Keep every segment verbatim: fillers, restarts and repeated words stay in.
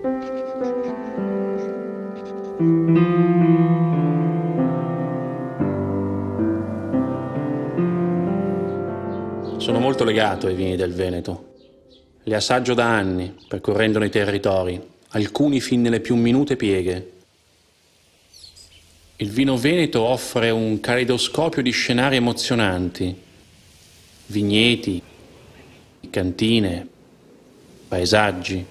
Sono molto legato ai vini del Veneto. Li assaggio da anni, percorrendone i territori, alcuni fin nelle più minute pieghe. Il vino veneto offre un caleidoscopio di scenari emozionanti, vigneti, cantine, paesaggi.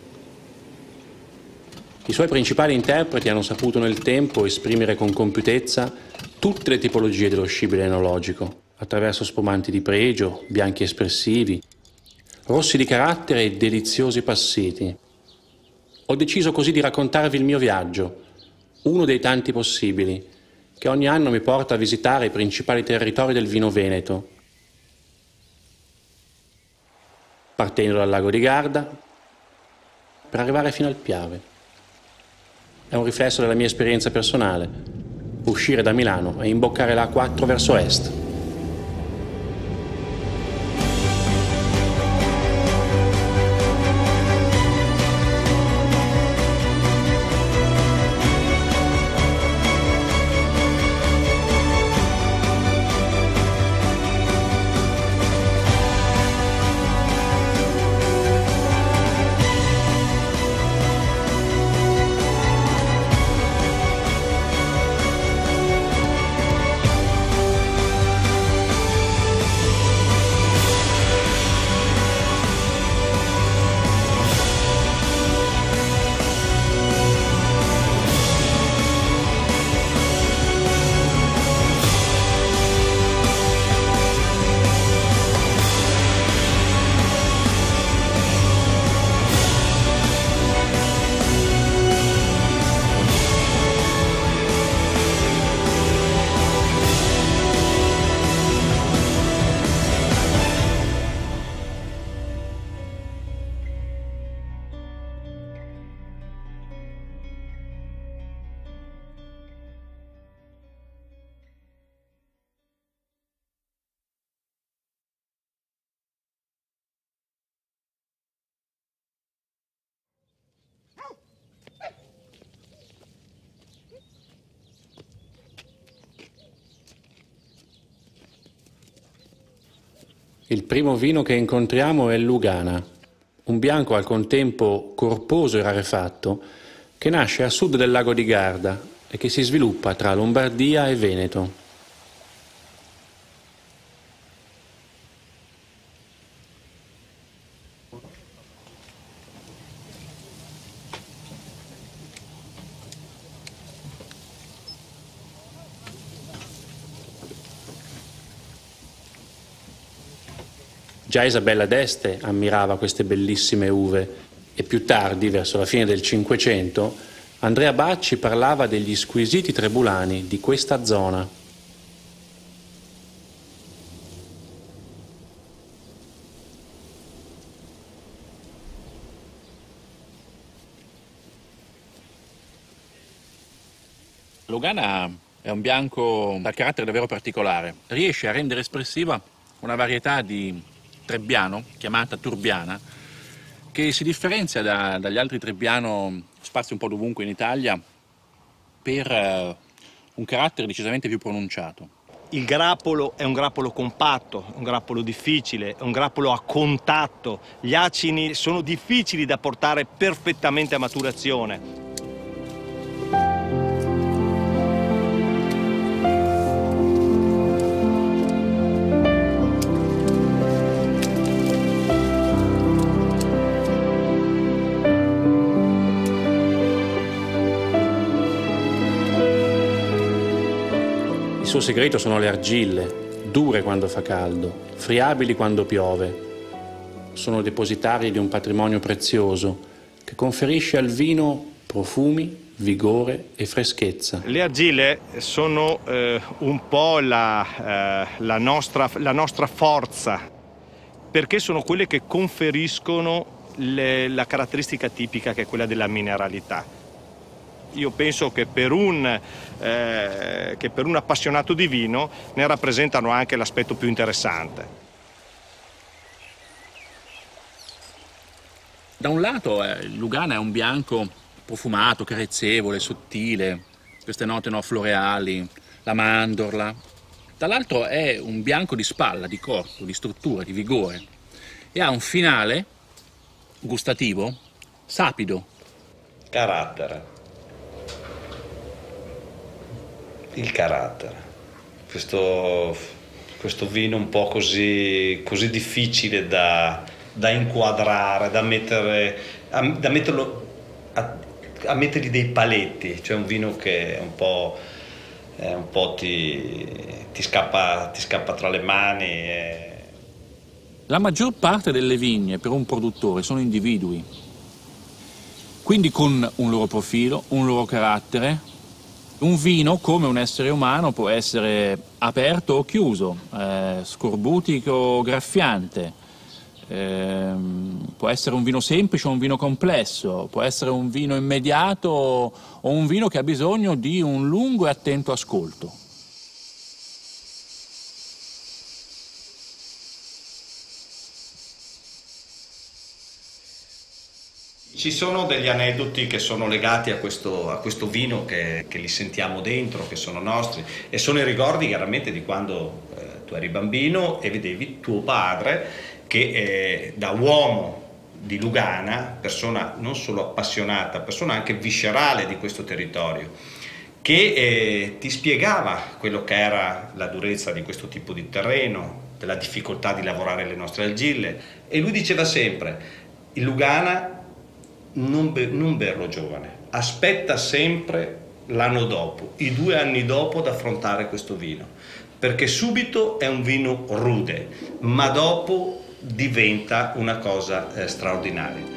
I suoi principali interpreti hanno saputo nel tempo esprimere con compiutezza tutte le tipologie dello scibile enologico, attraverso spumanti di pregio, bianchi espressivi, rossi di carattere e deliziosi passiti. Ho deciso così di raccontarvi il mio viaggio, uno dei tanti possibili, che ogni anno mi porta a visitare i principali territori del vino veneto, partendo dal lago di Garda per arrivare fino al Piave. È un riflesso della mia esperienza personale, uscire da Milano e imboccare la A quattro verso est. Il primo vino che incontriamo è Lugana, un bianco al contempo corposo e rarefatto che nasce a sud del lago di Garda e che si sviluppa tra Lombardia e Veneto. Già Isabella d'Este ammirava queste bellissime uve e più tardi, verso la fine del Cinquecento, Andrea Bacci parlava degli squisiti trebulani di questa zona. Lugana è un bianco dal carattere davvero particolare. Riesce a rendere espressiva una varietà di Trebbiano, chiamata Turbiana, che si differenzia da, dagli altri Trebbiano sparsi un po' dovunque in Italia per uh, un carattere decisamente più pronunciato. Il grappolo è un grappolo compatto, un grappolo difficile, è un grappolo a contatto. Gli acini sono difficili da portare perfettamente a maturazione. Il suo segreto sono le argille, dure quando fa caldo, friabili quando piove. Sono depositarie di un patrimonio prezioso che conferisce al vino profumi, vigore e freschezza. Le argille sono eh, un po' la, eh, la, nostra, la nostra forza, perché sono quelle che conferiscono le, la caratteristica tipica che è quella della mineralità. Io penso che per, un, eh, che per un appassionato di vino ne rappresentano anche l'aspetto più interessante. Da un lato eh, Lugana è un bianco profumato, carezzevole, sottile, queste note no, floreali, la mandorla. Dall'altro è un bianco di spalla, di corpo, di struttura, di vigore, e ha un finale gustativo sapido. Carattere. Il carattere. Questo, questo vino un po' così, così difficile da, da inquadrare, da, mettere, a, da metterlo, a, a mettergli dei paletti, cioè un vino che un po', eh, un po' ti, ti, scappa, ti scappa tra le mani. E... La maggior parte delle vigne per un produttore sono individui, quindi con un loro profilo, un loro carattere. Un vino, come un essere umano, può essere aperto o chiuso, eh, scorbutico o graffiante, eh, può essere un vino semplice o un vino complesso, può essere un vino immediato o un vino che ha bisogno di un lungo e attento ascolto. Ci sono degli aneddoti che sono legati a questo, a questo vino che, che li sentiamo dentro, che sono nostri, e sono i ricordi chiaramente di quando eh, tu eri bambino e vedevi tuo padre che eh, da uomo di Lugana, persona non solo appassionata, persona anche viscerale di questo territorio, che eh, ti spiegava quello che era la durezza di questo tipo di terreno, della difficoltà di lavorare le nostre argille, e lui diceva sempre: il Lugana Non, be- non berlo giovane, aspetta sempre l'anno dopo, i due anni dopo, ad affrontare questo vino, perché subito è un vino rude, ma dopo diventa una cosa eh, straordinaria.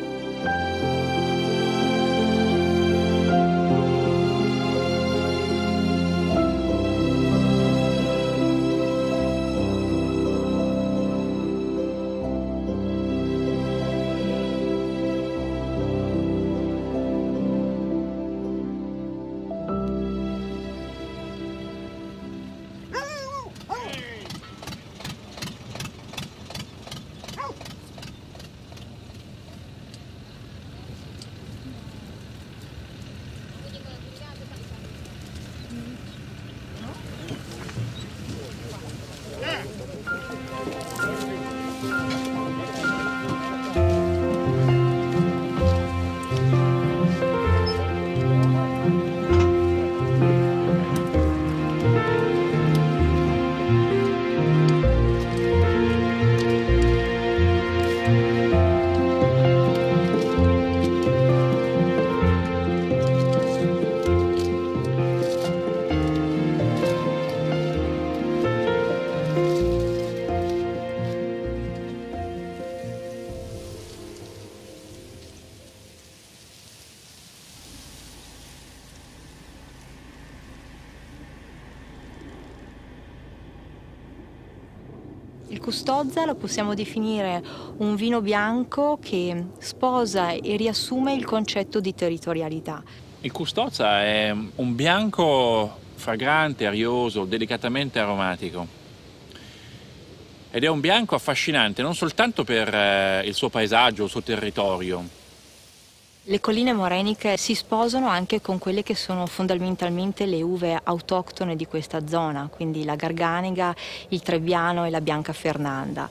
Il Custozza lo possiamo definire un vino bianco che sposa e riassume il concetto di territorialità. Il Custozza è un bianco fragrante, arioso, delicatamente aromatico. Ed è un bianco affascinante non soltanto per eh, il suo paesaggio, il suo territorio. Le colline moreniche si sposano anche con quelle che sono fondamentalmente le uve autoctone di questa zona, quindi la Garganega, il Trebbiano e la Bianca Fernanda.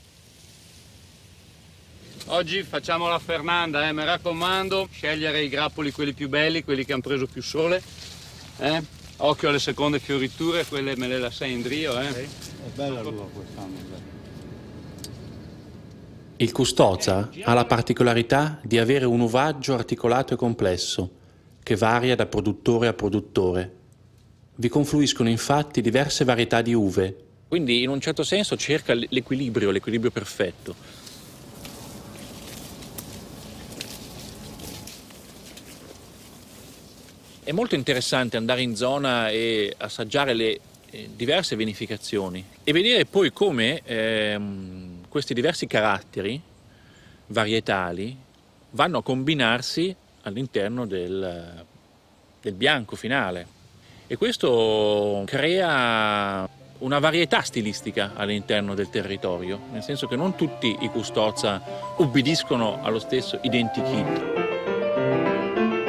Oggi facciamo la Fernanda, eh, mi raccomando, scegliere i grappoli quelli più belli, quelli che hanno preso più sole. Eh? Occhio alle seconde fioriture, quelle me le lasciai in drio. Eh? È bella l'uva quest'anno. Il Custozza ha la particolarità di avere un uvaggio articolato e complesso, che varia da produttore a produttore. Vi confluiscono infatti diverse varietà di uve. Quindi in un certo senso cerca l'equilibrio, l'equilibrio perfetto. È molto interessante andare in zona e assaggiare le eh, diverse vinificazioni e vedere poi come ehm, questi diversi caratteri varietali vanno a combinarsi all'interno del, del bianco finale. E questo crea una varietà stilistica all'interno del territorio, nel senso che non tutti i Custozza ubbidiscono allo stesso identikit.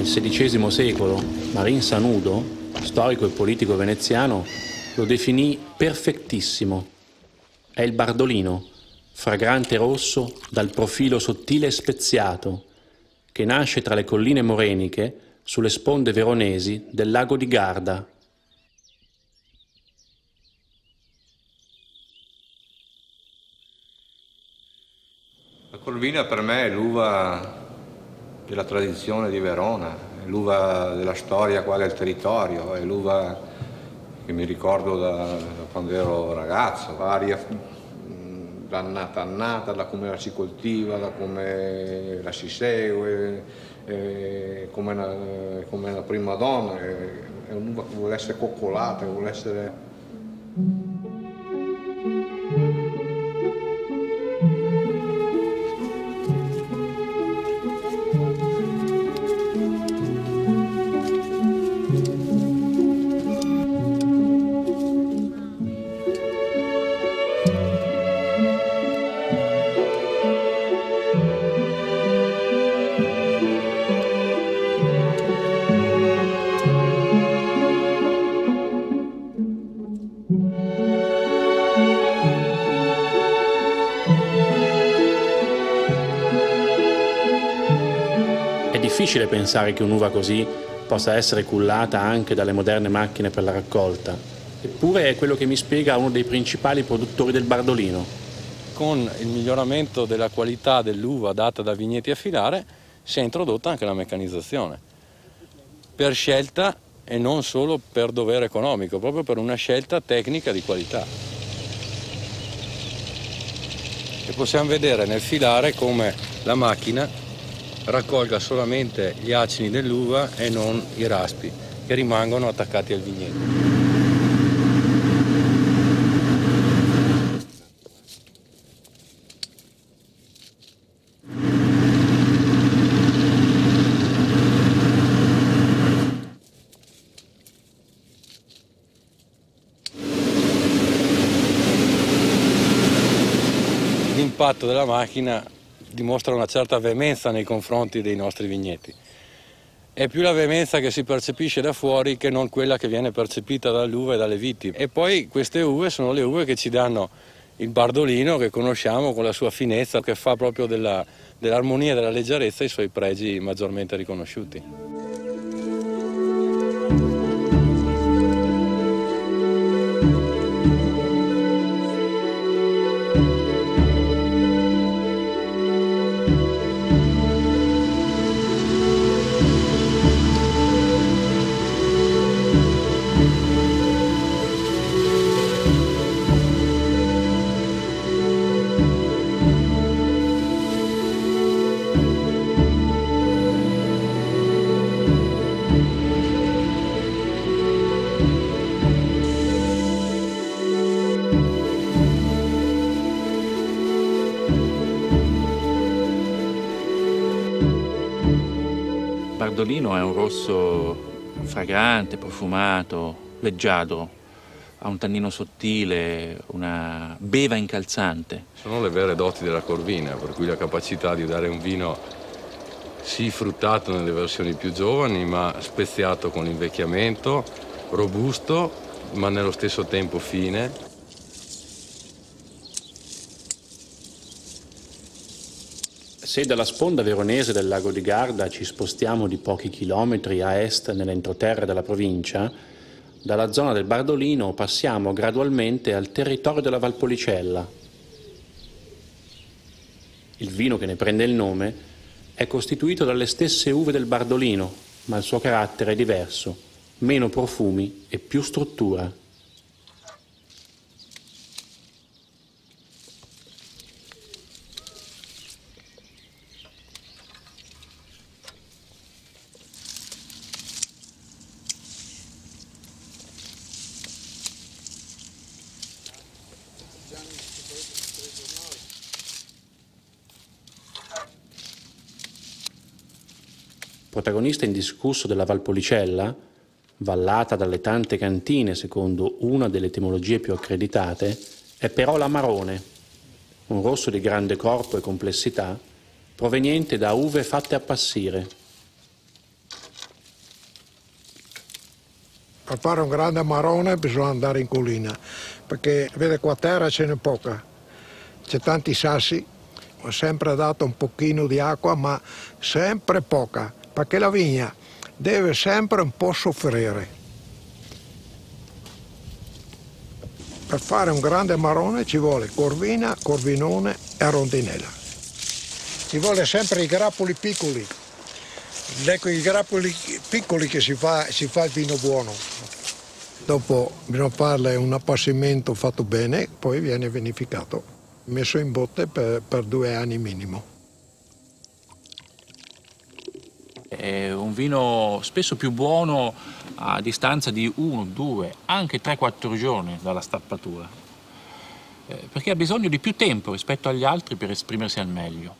Nel sedicesimo secolo Marin Sanudo, storico e politico veneziano, lo definì perfettissimo. È il Bardolino, fragrante rosso dal profilo sottile e speziato, che nasce tra le colline moreniche sulle sponde veronesi del lago di Garda. La Corvina per me è l'uva della tradizione di Verona, è l'uva della storia qua del territorio, è l'uva che mi ricordo da, da quando ero ragazzo, varia da annata annata, da come la si coltiva, da come la si segue, eh, come, la, come la prima donna, è un'uva che vuole essere coccolata, che vuole essere... È difficile pensare che un'uva così possa essere cullata anche dalle moderne macchine per la raccolta, eppure è quello che mi spiega uno dei principali produttori del Bardolino. Con il miglioramento della qualità dell'uva data da vigneti a filare si è introdotta anche la meccanizzazione, per scelta e non solo per dovere economico, proprio per una scelta tecnica di qualità. E possiamo vedere nel filare come la macchina raccolga solamente gli acini dell'uva e non i raspi che rimangono attaccati al vigneto. L'impatto della macchina dimostra una certa veemenza nei confronti dei nostri vigneti. È più la veemenza che si percepisce da fuori che non quella che viene percepita dall'uva e dalle viti. E poi queste uve sono le uve che ci danno il Bardolino che conosciamo con la sua finezza, che fa proprio della, dell'armonia e della leggerezza i suoi pregi maggiormente riconosciuti. Bardolino è un rosso fragrante, profumato, leggiadro, ha un tannino sottile, una beva incalzante. Sono le vere doti della Corvina, per cui la capacità di dare un vino sì fruttato nelle versioni più giovani, ma speziato con l'invecchiamento, robusto, ma nello stesso tempo fine. Se dalla sponda veronese del lago di Garda ci spostiamo di pochi chilometri a est nell'entroterra della provincia, dalla zona del Bardolino passiamo gradualmente al territorio della Valpolicella. Il vino che ne prende il nome è costituito dalle stesse uve del Bardolino, ma il suo carattere è diverso, meno profumi e più struttura. Protagonista indiscusso della Valpolicella, vallata dalle tante cantine secondo una delle etimologie più accreditate, è però l'Amarone, un rosso di grande corpo e complessità, proveniente da uve fatte appassire. Per fare un grande amarone bisogna andare in collina, perché vede qua a terra ce n'è poca, c'è tanti sassi, ho sempre dato un pochino di acqua, ma sempre poca, perché la vigna deve sempre un po' soffrire. Per fare un grande amarone ci vuole corvina, corvinone e rondinella. Ci vuole sempre i grappoli piccoli. Ecco, i grappoli piccoli che si fa, si fa il vino buono. Dopo bisogna farle un appassimento fatto bene, poi viene vinificato, messo in botte per, per due anni minimo. È un vino spesso più buono a distanza di uno, due, anche tre quattro giorni dalla stappatura, eh, perché ha bisogno di più tempo rispetto agli altri per esprimersi al meglio.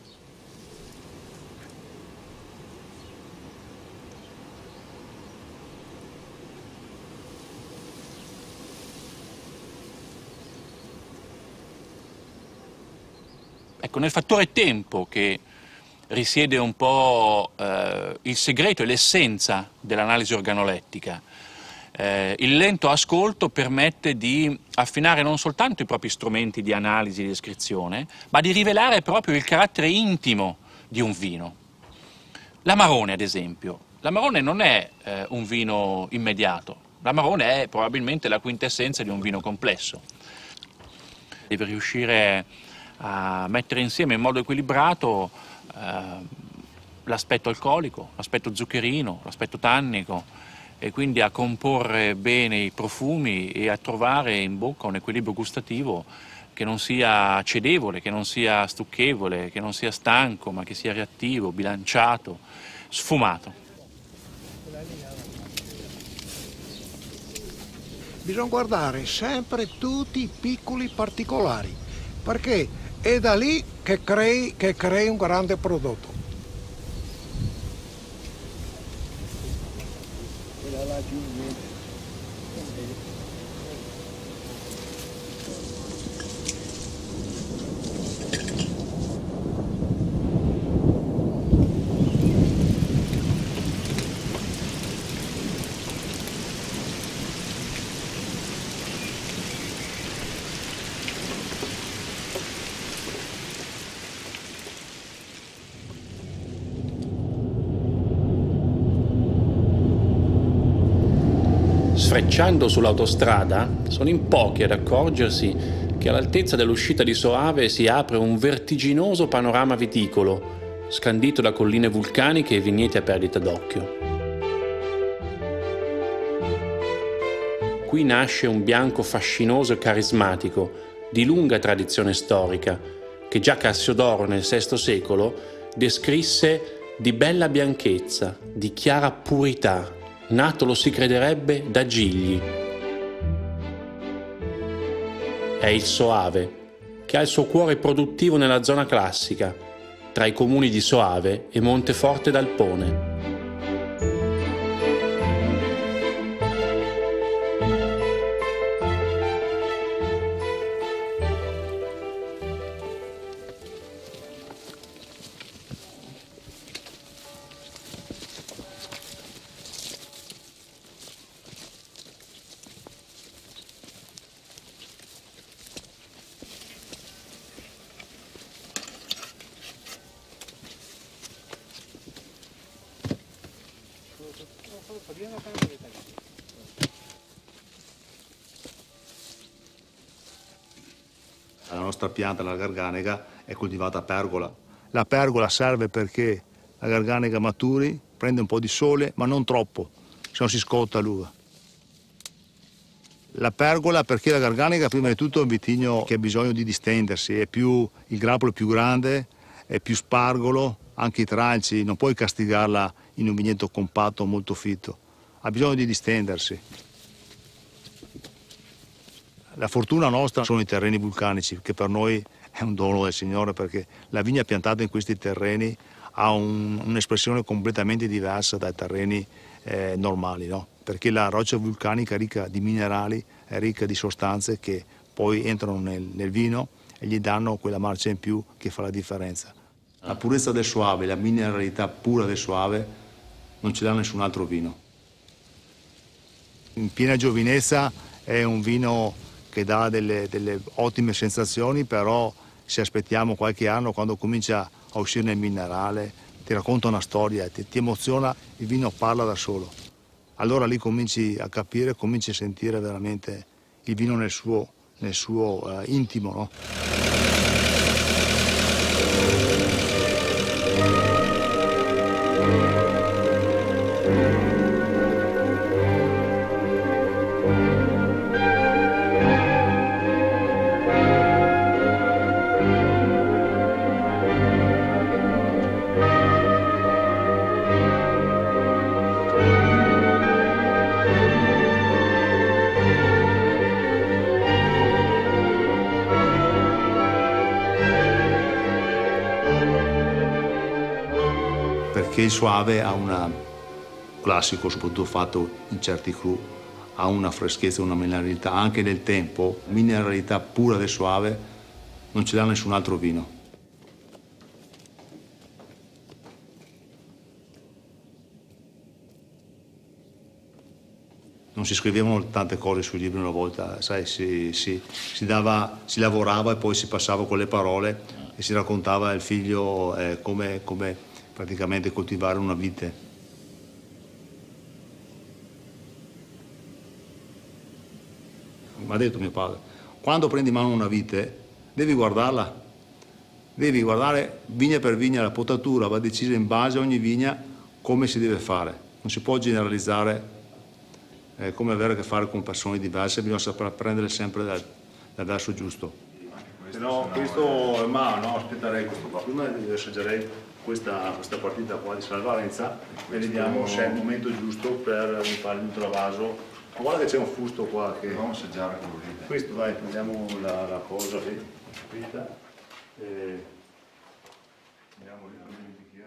Ecco, nel fattore tempo che risiede un po' eh, il segreto e l'essenza dell'analisi organolettica. Eh, il lento ascolto permette di affinare non soltanto i propri strumenti di analisi e di descrizione, ma di rivelare proprio il carattere intimo di un vino. L'Amarone, ad esempio. L'Amarone non è eh, un vino immediato, l'Amarone è probabilmente la quintessenza di un vino complesso. Deve riuscire a mettere insieme in modo equilibrato eh, l'aspetto alcolico, l'aspetto zuccherino, l'aspetto tannico, e quindi a comporre bene i profumi e a trovare in bocca un equilibrio gustativo che non sia cedevole, che non sia stucchevole, che non sia stanco, ma che sia reattivo, bilanciato, sfumato. Bisogna guardare sempre tutti i piccoli particolari, perché è da lì che crei, che crei un grande prodotto. Sfrecciando sull'autostrada, sono in pochi ad accorgersi che all'altezza dell'uscita di Soave si apre un vertiginoso panorama viticolo, scandito da colline vulcaniche e vigneti a perdita d'occhio. Qui nasce un bianco fascinoso e carismatico, di lunga tradizione storica, che già Cassiodoro nel sesto secolo descrisse di bella bianchezza, di chiara purità, nato, lo si crederebbe, da gigli. È il Soave, che ha il suo cuore produttivo nella zona classica, tra i comuni di Soave e Monteforte d'Alpone. La nostra pianta, la garganega, è coltivata a pergola. La pergola serve perché la garganega maturi, prende un po' di sole, ma non troppo, se no si scotta l'uva. La pergola perché la garganega prima di tutto è un vitigno che ha bisogno di distendersi, è più, il grappolo è più grande, è più spargolo, anche i tralci, non puoi castigarla in un vigneto compatto molto fitto, ha bisogno di distendersi. La fortuna nostra sono i terreni vulcanici, che per noi è un dono del Signore, perché la vigna piantata in questi terreni ha un, un'espressione completamente diversa dai terreni eh, normali, no? Perché la roccia vulcanica è ricca di minerali, è ricca di sostanze che poi entrano nel, nel vino e gli danno quella marcia in più che fa la differenza. La purezza del Soave, la mineralità pura del Soave non ce l'ha nessun altro vino. In piena giovinezza è un vino che dà delle, delle ottime sensazioni, però se aspettiamo qualche anno, quando comincia a uscire nel minerale, ti racconta una storia, ti, ti emoziona, il vino parla da solo. Allora lì cominci a capire, cominci a sentire veramente il vino nel suo, nel suo uh, intimo, no? Perché il Soave ha un classico, soprattutto fatto in certi cru, ha una freschezza, una mineralità, anche nel tempo, mineralità pura del Soave non ce l'ha nessun altro vino. Non si scrivevano tante cose sui libri una volta, sai, si, si, si, dava, si lavorava e poi si passava con le parole e si raccontava al figlio eh, come, come praticamente coltivare una vite. Mi ha detto mio padre, quando prendi in mano una vite devi guardarla, devi guardare vigna per vigna, la potatura va decisa in base a ogni vigna come si deve fare, non si può generalizzare. È come avere a che fare con persone diverse, bisogna saper prendere sempre dal, dal verso giusto. Se no, questo, ma no, aspetterei questo qua. Prima assaggerei questa, questa partita qua di Salvarenza e vediamo se è il momento giusto per fare un travaso. Ma guarda che c'è un fusto qua che... Dobbiamo assaggiare quello lì. Questo, dai, prendiamo la, la cosa lì, fritta, e... Andiamo lì con il bicchiere.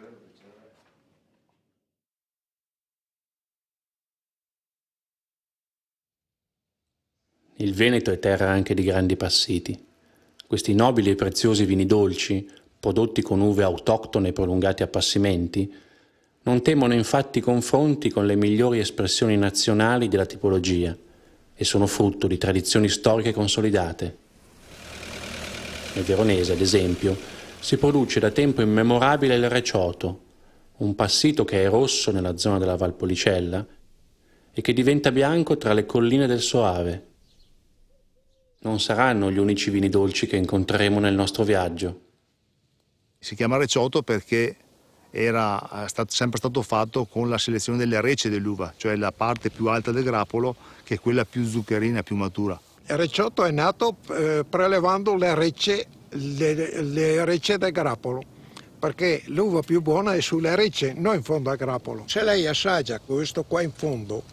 Il Veneto è terra anche di grandi passiti. Questi nobili e preziosi vini dolci, prodotti con uve autoctone e prolungati appassimenti, non temono infatti confronti con le migliori espressioni nazionali della tipologia e sono frutto di tradizioni storiche consolidate. Nel Veronese, ad esempio, si produce da tempo immemorabile il recioto, un passito che è rosso nella zona della Valpolicella e che diventa bianco tra le colline del Soave. Non saranno gli unici vini dolci che incontreremo nel nostro viaggio. Si chiama recioto perché era stato, sempre stato fatto con la selezione delle rece dell'uva, cioè la parte più alta del grappolo, che è quella più zuccherina, più matura. Il recioto è nato eh, prelevando le rece, le, le rece del grappolo, perché l'uva più buona è sulle rece, non in fondo al grappolo. Se lei assaggia questo qua in fondo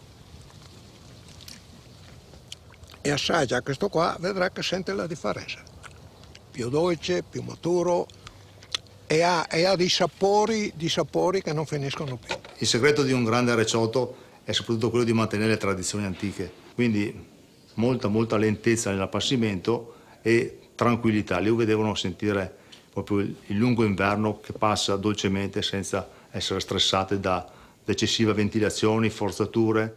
e assaggia questo qua, vedrà che sente la differenza. Più dolce, più maturo e ha, e ha dei sapori, di sapori che non finiscono più. Il segreto di un grande recioto è soprattutto quello di mantenere le tradizioni antiche, quindi molta, molta lentezza nell'appassimento e tranquillità. Le uve devono sentire proprio il lungo inverno che passa dolcemente senza essere stressate da eccessive ventilazioni, forzature.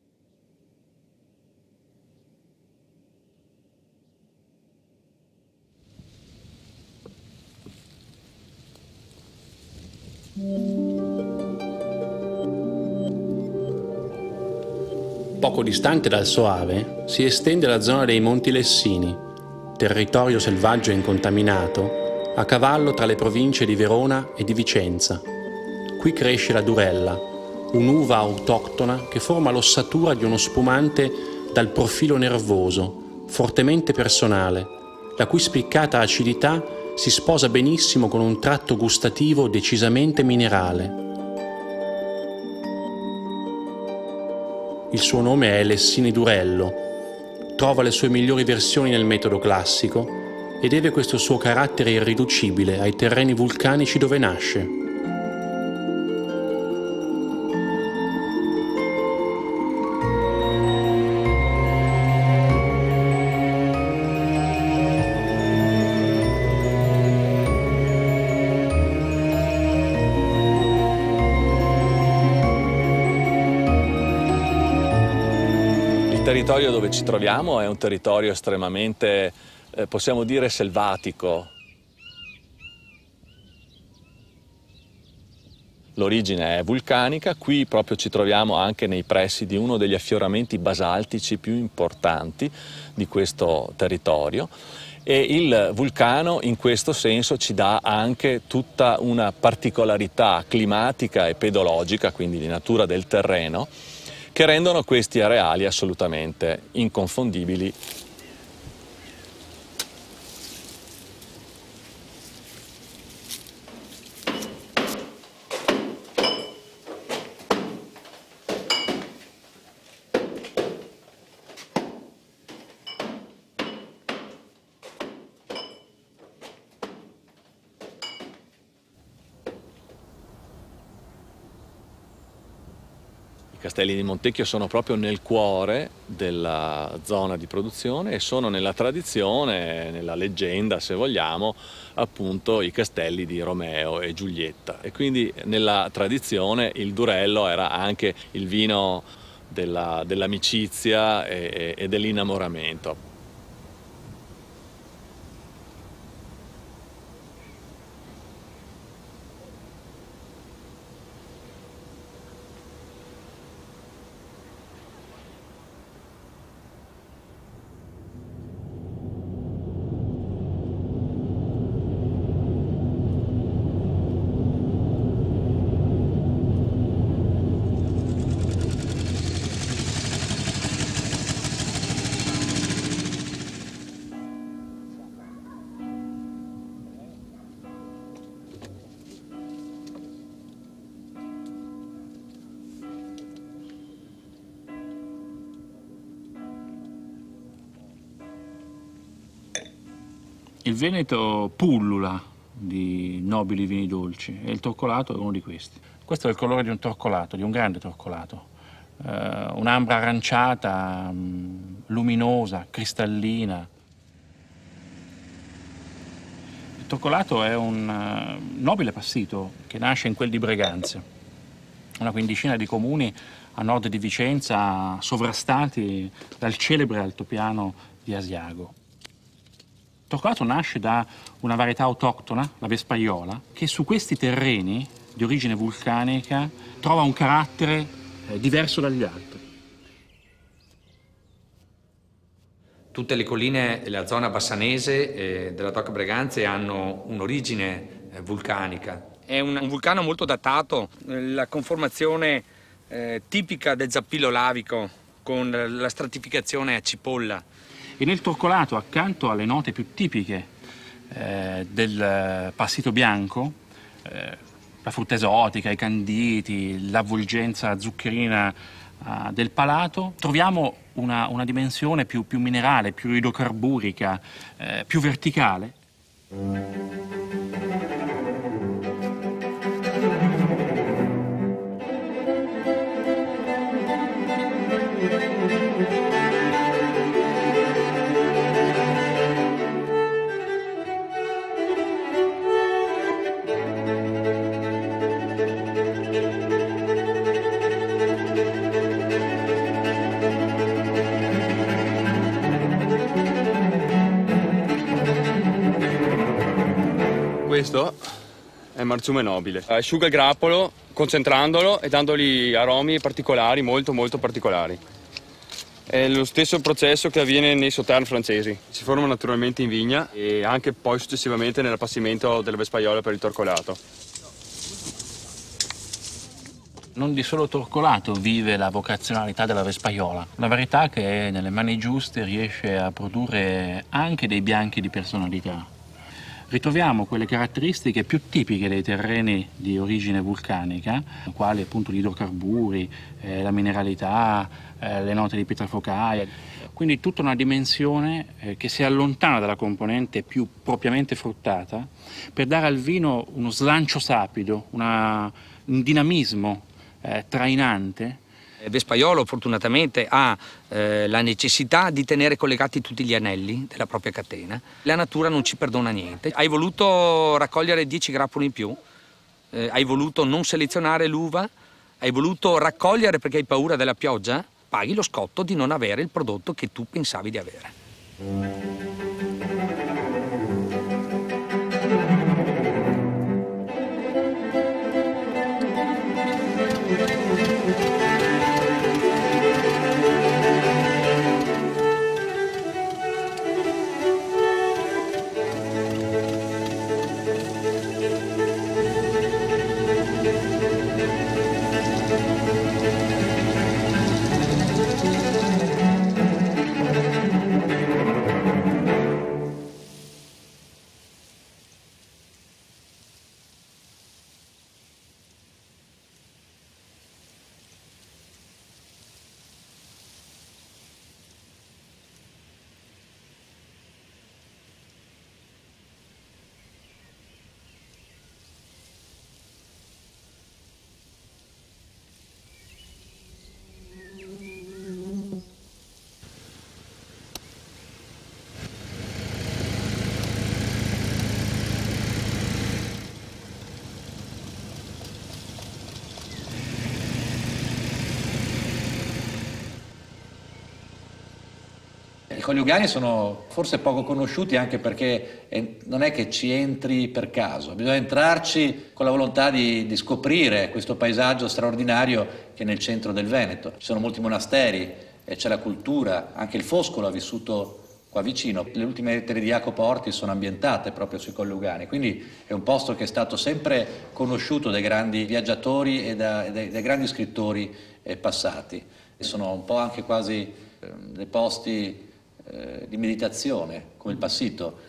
Poco distante dal Soave si estende la zona dei Monti Lessini, territorio selvaggio e incontaminato, a cavallo tra le province di Verona e di Vicenza. Qui cresce la Durella, un'uva autoctona che forma l'ossatura di uno spumante dal profilo nervoso, fortemente personale, la cui spiccata acidità si sposa benissimo con un tratto gustativo decisamente minerale. Il suo nome è Lessini Durello, trova le sue migliori versioni nel metodo classico e deve questo suo carattere irriducibile ai terreni vulcanici dove nasce. territorio dove ci troviamo è un territorio estremamente, eh, possiamo dire, selvatico. L'origine è vulcanica, qui proprio ci troviamo anche nei pressi di uno degli affioramenti basaltici più importanti di questo territorio e il vulcano in questo senso ci dà anche tutta una particolarità climatica e pedologica, quindi di natura del terreno, che rendono questi areali assolutamente inconfondibili. I castelli di Montecchio sono proprio nel cuore della zona di produzione e sono nella tradizione, nella leggenda, se vogliamo, appunto i castelli di Romeo e Giulietta. E quindi nella tradizione il Durello era anche il vino della, dell'amicizia e, e dell'innamoramento. Il Veneto pullula di nobili vini dolci e il torcolato è uno di questi. Questo è il colore di un torcolato, di un grande torcolato. Eh, un'ambra aranciata, mh, luminosa, cristallina. Il torcolato è un uh, nobile passito che nasce in quel di Breganze, una quindicina di comuni a nord di Vicenza sovrastati dal celebre altopiano di Asiago. Il torcolato nasce da una varietà autoctona, la Vespaiola, che su questi terreni di origine vulcanica trova un carattere eh, diverso dagli altri. Tutte le colline della zona bassanese eh, della Tocca Breganze hanno un'origine eh, vulcanica. È un, un vulcano molto datato, la conformazione eh, tipica del zappillo lavico con la stratificazione a cipolla. E nel torcolato, accanto alle note più tipiche eh, del passito bianco, eh, la frutta esotica, i canditi, l'avvolgenza zuccherina eh, del palato, troviamo una, una dimensione più, più minerale, più idrocarburica, eh, più verticale. Questo è marciume nobile. Asciuga il grappolo concentrandolo e dandogli aromi particolari, molto molto particolari. È lo stesso processo che avviene nei sauterne francesi. Si forma naturalmente in vigna e anche poi successivamente nell'appassimento della Vespaiola per il torcolato. Non di solo torcolato vive la vocazionalità della Vespaiola, una varietà che nelle mani giuste riesce a produrre anche dei bianchi di personalità. Ritroviamo quelle caratteristiche più tipiche dei terreni di origine vulcanica, quali appunto gli idrocarburi, eh, la mineralità, eh, le note di pietra focaia. Quindi tutta una dimensione eh, che si allontana dalla componente più propriamente fruttata per dare al vino uno slancio sapido, una, un dinamismo eh, trainante. Vespaiolo fortunatamente ha eh, la necessità di tenere collegati tutti gli anelli della propria catena. La natura non ci perdona niente. Hai voluto raccogliere dieci grappoli in più, eh, hai voluto non selezionare l'uva, hai voluto raccogliere perché hai paura della pioggia, paghi lo scotto di non avere il prodotto che tu pensavi di avere. I Colli Euganei sono forse poco conosciuti anche perché non è che ci entri per caso, bisogna entrarci con la volontà di, di scoprire questo paesaggio straordinario che è nel centro del Veneto. Ci sono molti monasteri, c'è la cultura, anche il Foscolo ha vissuto qua vicino. Le ultime lettere di Jacopo Orti sono ambientate proprio sui Colli Euganei, quindi è un posto che è stato sempre conosciuto dai grandi viaggiatori e da, dai, dai grandi scrittori eh, passati. E sono un po' anche quasi eh, dei posti eh, di meditazione, come il Passito.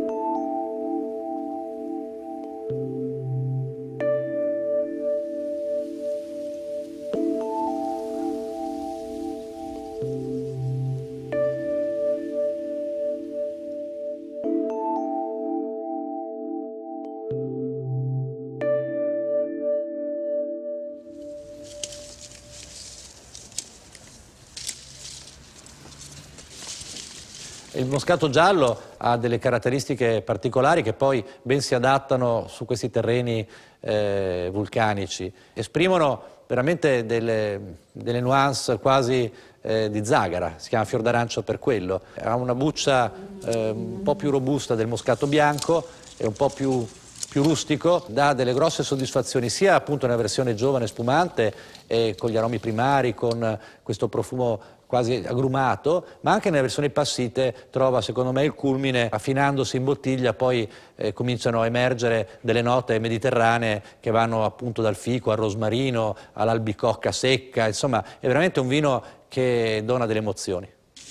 Il moscato giallo ha delle caratteristiche particolari che poi ben si adattano su questi terreni eh, vulcanici. Esprimono veramente delle, delle nuance quasi eh, di zagara, si chiama fior d'arancio per quello. Ha una buccia eh, un po' più robusta del moscato bianco e un po' più, più rustico, dà delle grosse soddisfazioni sia appunto nella versione giovane spumante e con gli aromi primari, con questo profumo quasi agrumato, ma anche nelle versioni passite trova secondo me il culmine, affinandosi in bottiglia poi eh, cominciano a emergere delle note mediterranee che vanno appunto dal fico al rosmarino, all'albicocca secca, insomma è veramente un vino che dona delle emozioni.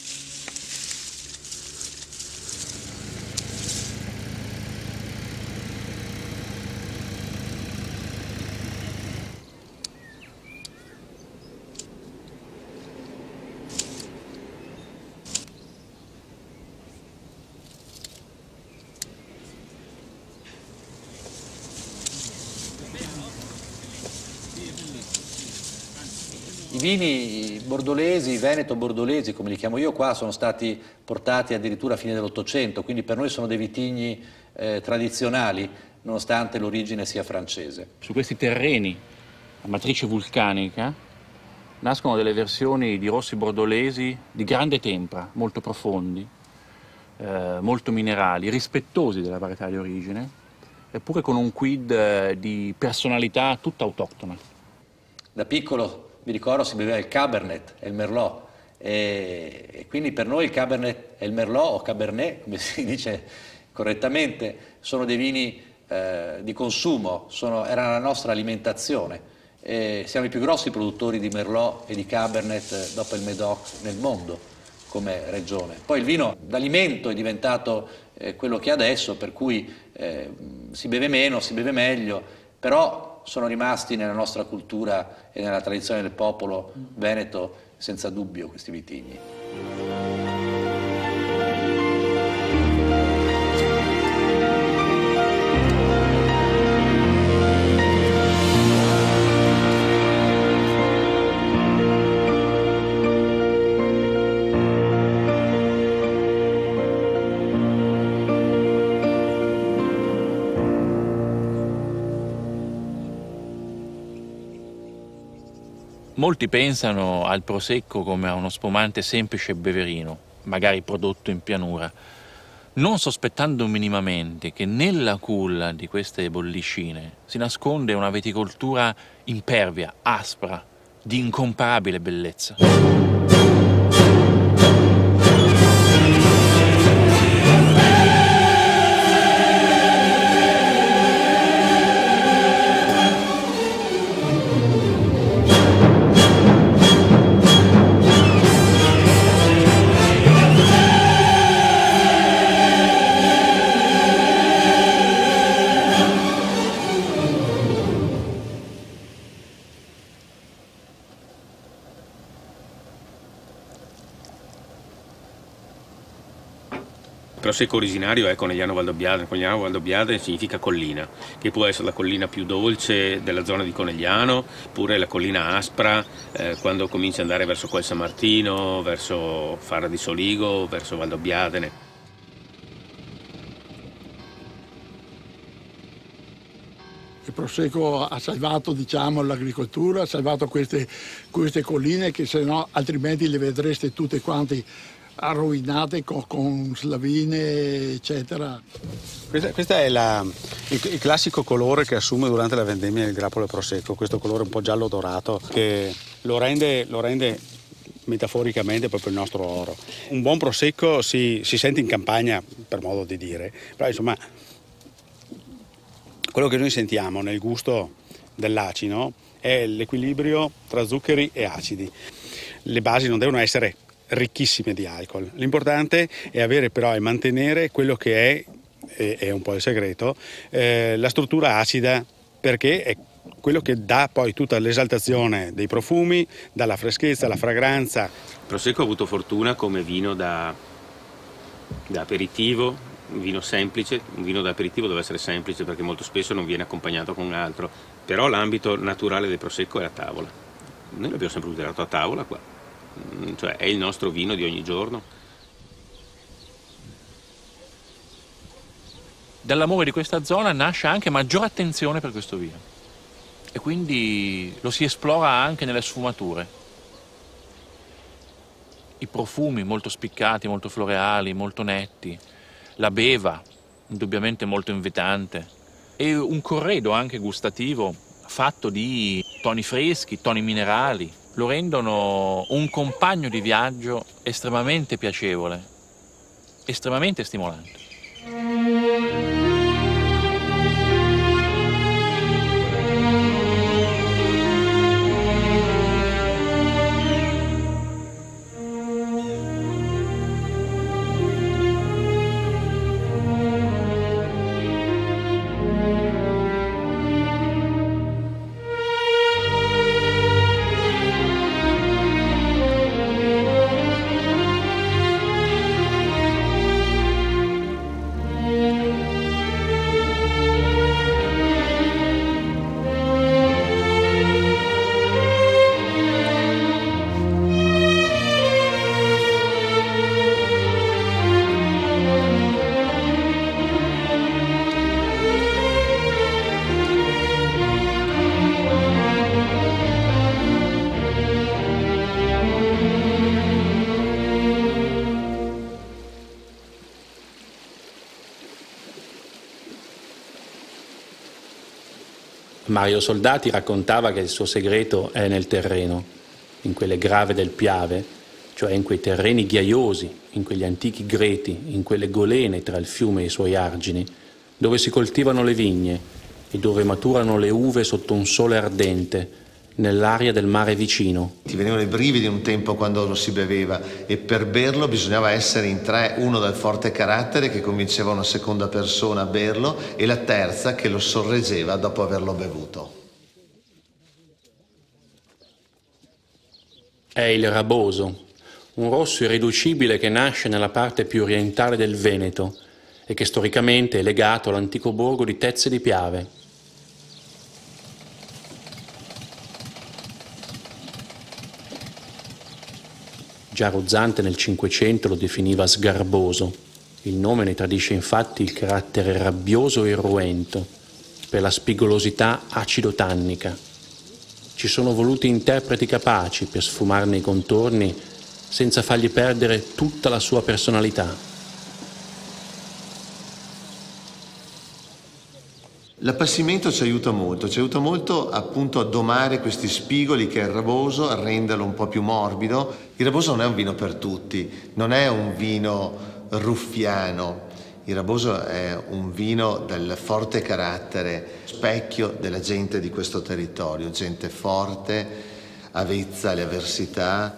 I vini bordolesi, veneto-bordolesi, come li chiamo io qua, sono stati portati addirittura a fine dell'Ottocento, quindi per noi sono dei vitigni eh, tradizionali, nonostante l'origine sia francese. Su questi terreni a matrice vulcanica nascono delle versioni di rossi bordolesi di grande tempra, molto profondi, eh, molto minerali, rispettosi della varietà di origine, eppure con un quid eh, di personalità tutta autoctona. Da piccolo mi ricordo si beveva il Cabernet e il Merlot e, e quindi per noi il Cabernet e il Merlot o Cabernet, come si dice correttamente, sono dei vini eh, di consumo, sono, era la nostra alimentazione. E siamo i più grossi produttori di Merlot e di Cabernet eh, dopo il Médoc nel mondo come regione. Poi il vino d'alimento è diventato eh, quello che è adesso, per cui eh, si beve meno, si beve meglio, però sono rimasti nella nostra cultura e nella tradizione del popolo veneto senza dubbio questi vitigni. Molti pensano al Prosecco come a uno spumante semplice e beverino, magari prodotto in pianura, non sospettando minimamente che nella culla di queste bollicine si nasconde una viticoltura impervia, aspra, di incomparabile bellezza. Il Prosecco originario è Conegliano Valdobbiadene. Conegliano Valdobbiadene significa collina, che può essere la collina più dolce della zona di Conegliano, oppure la collina aspra eh, quando comincia ad andare verso quel San Martino, verso Fara di Soligo, verso Valdobbiadene. Il Prosecco ha salvato, diciamo, l'agricoltura, ha salvato queste, queste colline che se no altrimenti le vedreste tutte quante arrovinate con, con slavine, eccetera. Questo questa è la, il, il classico colore che assume durante la vendemmia il grappolo Prosecco, questo colore un po' giallo dorato che lo rende, lo rende metaforicamente proprio il nostro oro. Un buon Prosecco si, si sente in campagna, per modo di dire, però insomma quello che noi sentiamo nel gusto dell'acino è l'equilibrio tra zuccheri e acidi. Le basi non devono essere ricchissime di alcol, l'importante è avere però e mantenere quello che è, e, è un po' il segreto, eh, la struttura acida, perché è quello che dà poi tutta l'esaltazione dei profumi, dalla freschezza, alla fragranza. Il Prosecco ha avuto fortuna come vino da, da aperitivo, un vino semplice, un vino da aperitivo deve essere semplice perché molto spesso non viene accompagnato con altro, però l'ambito naturale del Prosecco è la tavola. Noi l'abbiamo sempre utilizzato a tavola qua. Cioè è il nostro vino di ogni giorno. Dall'amore di questa zona nasce anche maggiore attenzione per questo vino e quindi lo si esplora anche nelle sfumature. I profumi molto spiccati, molto floreali, molto netti, la beva indubbiamente molto invitante e un corredo anche gustativo fatto di toni freschi, toni minerali, lo rendono un compagno di viaggio estremamente piacevole, estremamente stimolante. Mario Soldati raccontava che il suo segreto è nel terreno, in quelle grave del Piave, cioè in quei terreni ghiaiosi, in quegli antichi greti, in quelle golene tra il fiume e i suoi argini, dove si coltivano le vigne e dove maturano le uve sotto un sole ardente, nell'aria del mare vicino. Ti venivano i brividi un tempo quando lo si beveva e per berlo bisognava essere in tre, uno dal forte carattere che convinceva una seconda persona a berlo e la terza che lo sorreggeva dopo averlo bevuto. È il Raboso, un rosso irriducibile che nasce nella parte più orientale del Veneto e che storicamente è legato all'antico borgo di Tezze di Piave. Già Rozzante nel Cinquecento lo definiva sgarboso. Il nome ne tradisce infatti il carattere rabbioso e irruento, per la spigolosità acido-tannica. Ci sono voluti interpreti capaci per sfumarne i contorni senza fargli perdere tutta la sua personalità. L'appassimento ci aiuta molto, ci aiuta molto appunto a domare questi spigoli che è il Raboso, a renderlo un po' più morbido. Il Raboso non è un vino per tutti, non è un vino ruffiano. Il Raboso è un vino dal forte carattere, specchio della gente di questo territorio, gente forte, avvezza alle avversità.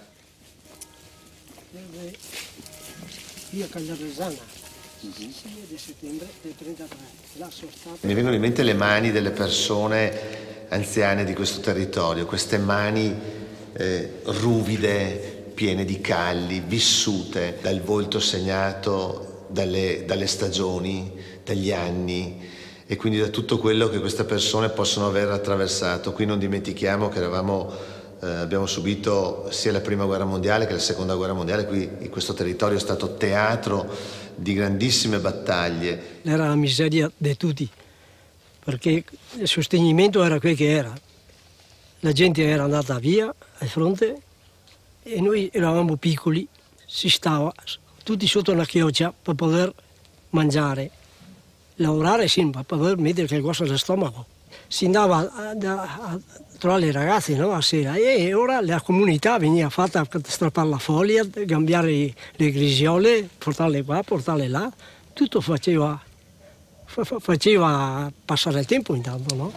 Io Cagliaresana. Sì, di settembre del trentatré. Là sono stato... Mi vengono in mente le mani delle persone anziane di questo territorio, queste mani eh, ruvide, piene di calli, vissute dal volto segnato dalle, dalle stagioni, dagli anni e quindi da tutto quello che queste persone possono aver attraversato. Qui non dimentichiamo che eravamo, eh, abbiamo subito sia la prima guerra mondiale che la seconda guerra mondiale, qui in questo territorio è stato teatro di grandissime battaglie. Era la miseria di tutti, perché il sostenimento era quel che era. La gente era andata via al fronte e noi eravamo piccoli, si stava tutti sotto una chioccia per poter mangiare, lavorare sì, per poter mettere qualcosa allo stomaco. Si andava a, a, a trovare le ragazze, no, a sera, e ora la comunità veniva fatta per strappare la foglia, cambiare le grisiole, portarle qua, portarle là, tutto faceva, fa, faceva passare il tempo intanto, no?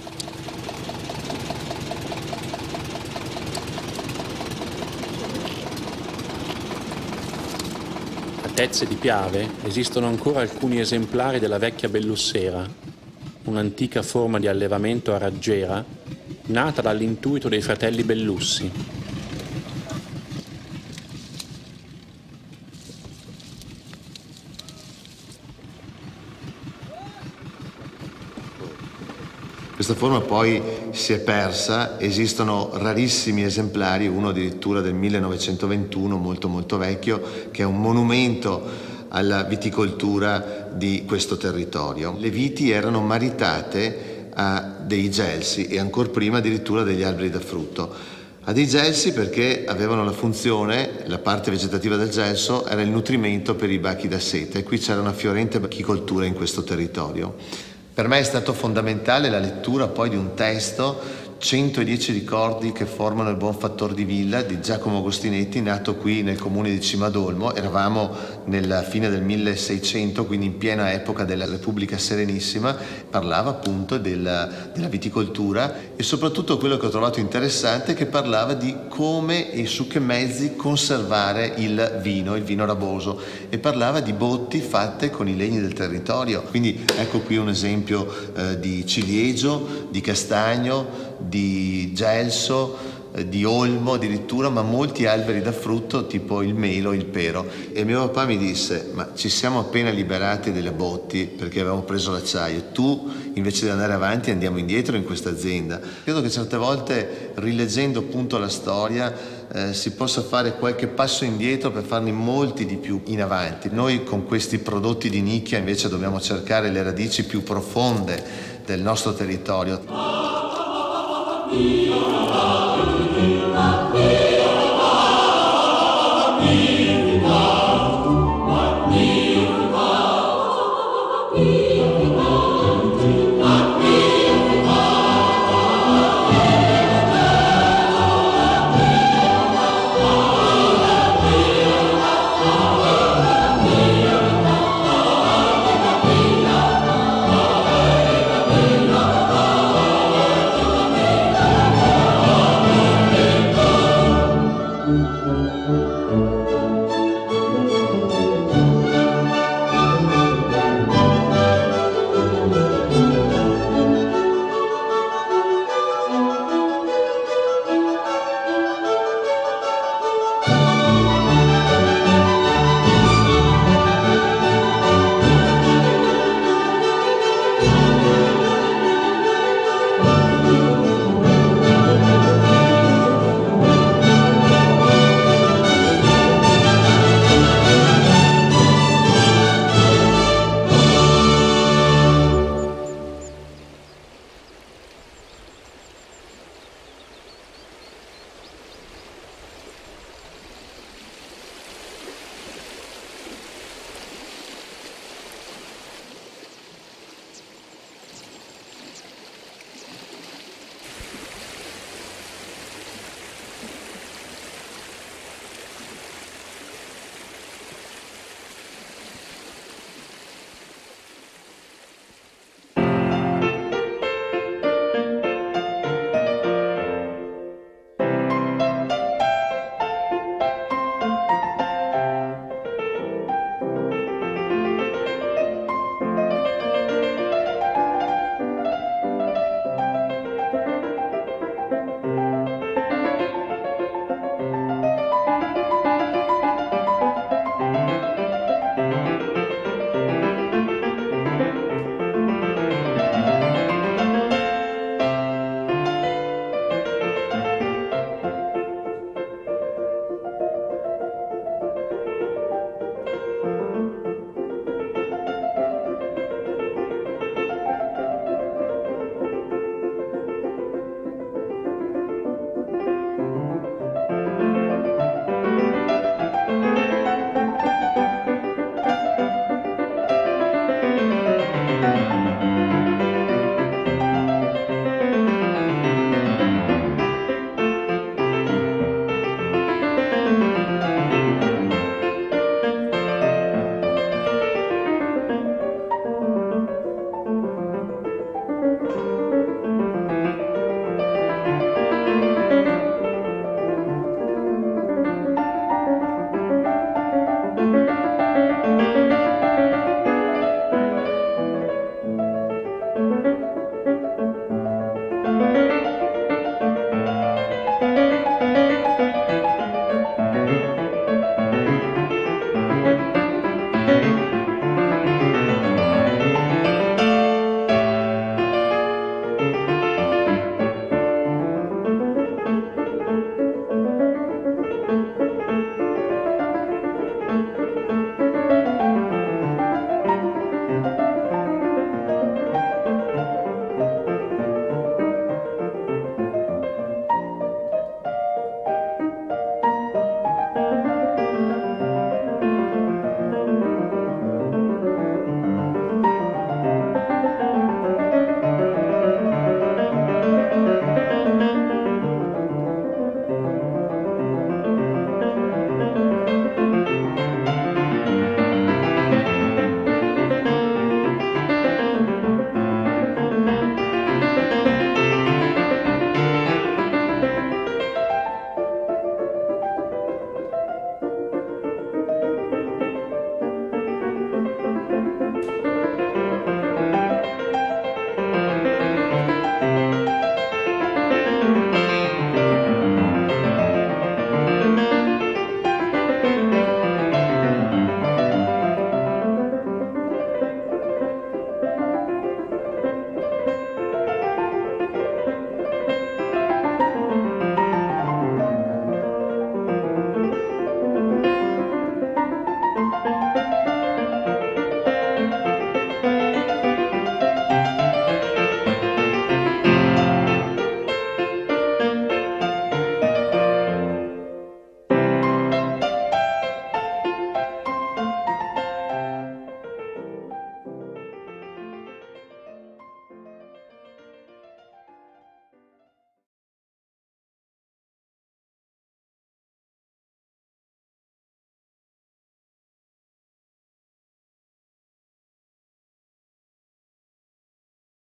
A Tezze di Piave esistono ancora alcuni esemplari della vecchia bellussera, un'antica forma di allevamento a raggiera nata dall'intuito dei fratelli Bellussi. Questa forma poi si è persa, esistono rarissimi esemplari, uno addirittura del millenovecentoventuno, molto molto vecchio, che è un monumento alla viticoltura di questo territorio. Le viti erano maritate a dei gelsi e ancor prima addirittura degli alberi da frutto. A dei gelsi perché avevano la funzione, la parte vegetativa del gelso era il nutrimento per i bachi da seta e qui c'era una fiorente bachicoltura in questo territorio. Per me è stato fondamentale la lettura poi di un testo, centodieci ricordi che formano il buon fattor di villa di Giacomo Agostinetti, nato qui nel comune di Cimadolmo. Eravamo nella fine del milleseicento, quindi in piena epoca della Repubblica Serenissima. Parlava appunto della, della viticoltura e soprattutto quello che ho trovato interessante è che parlava di come e su che mezzi conservare il vino, il vino raboso, e parlava di botti fatte con i legni del territorio. Quindi ecco qui un esempio eh, di ciliegio, di castagno, di gelso, di olmo addirittura, ma molti alberi da frutto tipo il melo, il pero. E mio papà mi disse: ma ci siamo appena liberati delle botti perché avevamo preso l'acciaio, tu invece di andare avanti andiamo indietro in questa azienda. Credo che certe volte, rileggendo appunto la storia, eh, si possa fare qualche passo indietro per farne molti di più in avanti. Noi con questi prodotti di nicchia invece dobbiamo cercare le radici più profonde del nostro territorio.